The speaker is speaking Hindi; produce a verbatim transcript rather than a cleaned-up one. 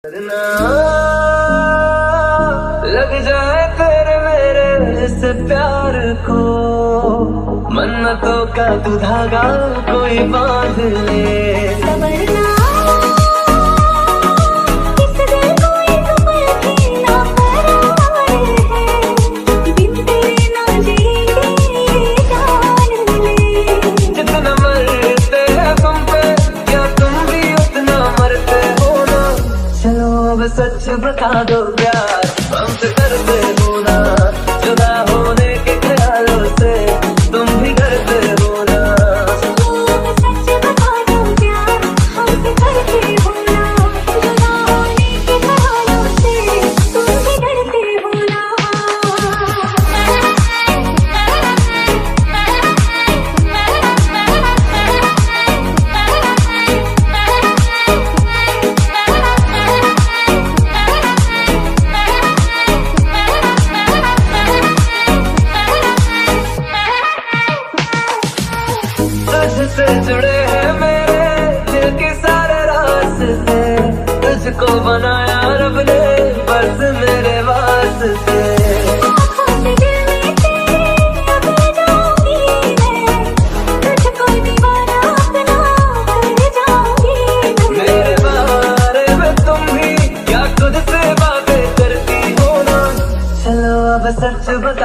लग जाए तेरे मेरे से प्यार को, मन्नतों का तू धागा कोई बांध ले। जितना मरते हैं तुम पे, क्या तुम भी उतना मरते हो ना। चलो अब सच बता दो प्यार हमसे करते हो ना, जुदा होने के ख्यालों से तुम भी करते हो ना। चलो अब सच बता दो प्यार हमसे करते हो ना, जुदा होने के ख्यालों से तुम भी करते हो ना। तुझसे जुड़े हैं मेरे दिल के सारे रास्ते, तुझको बनाया रब ने बस मेरे वास्ते। आँखों से दिल में तेरे अब जाऊंगी मैं, तुझको दीवाना अपना कर जाऊंगी मैं। मेरे बारे में तुम भी क्या खुद से बातें करती हो ना। चलो अब सच बता